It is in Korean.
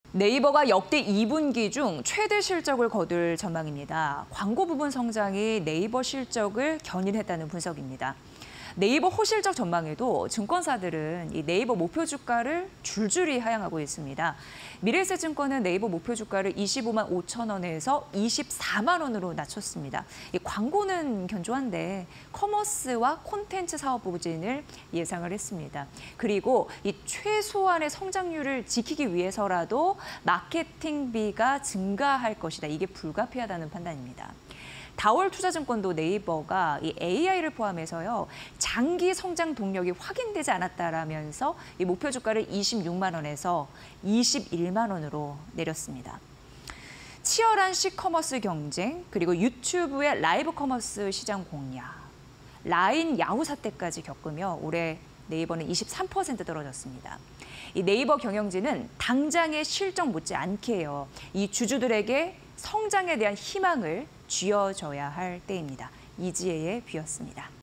네이버가 역대 2분기 중 최대 실적을 거둘 전망입니다. 광고 부분 성장이 네이버 실적을 견인했다는 분석입니다. 네이버 호실적 전망에도 증권사들은 이 네이버 목표 주가를 줄줄이 하향하고 있습니다. 미래에셋증권은 네이버 목표 주가를 25만 5천 원에서 24만 원으로 낮췄습니다. 이 광고는 견조한데 커머스와 콘텐츠 사업 부진을 예상을 했습니다. 그리고 이 최소한의 성장률을 지키기 위해서라도 마케팅비가 증가할 것이다. 이게 불가피하다는 판단입니다. 다월투자증권도 네이버가 이 AI를 포함해서요 장기 성장 동력이 확인되지 않았다라면서 이 목표 주가를 26만 원에서 21만 원으로 내렸습니다. 치열한 시커머스 경쟁 그리고 유튜브의 라이브 커머스 시장 공략, 라인 야후 사태까지 겪으며 올해 네이버는 23% 떨어졌습니다. 이 네이버 경영진은 당장의 실적 못지않게요. 이 주주들에게 성장에 대한 희망을 쥐어줘야 할 때입니다. 이지혜의 뷰였습니다.